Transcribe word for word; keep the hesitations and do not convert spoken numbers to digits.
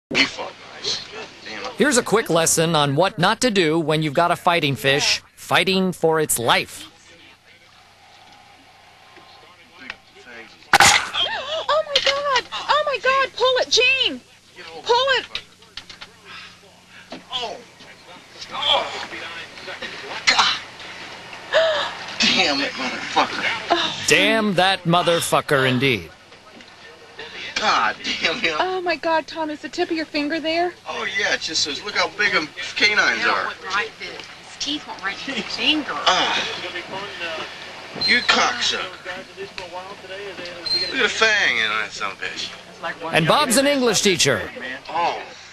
We fought nice. Damn. Here's a quick lesson on what not to do when you've got a fighting fish fighting for its life. Oh my God! Oh my God! Pull it, Gene! Pull it! Oh! Oh! God! Damn it, motherfucker! Damn that motherfucker, indeed. God damn him! Oh my God, Tom, is the tip of your finger there? Oh yeah, it just says, look how big them canines Yeah, are. went right there. His teeth went right in his finger. Ah! You cocksucker! Look at the fang in that son of a bitch. And Bob's an English teacher. Oh.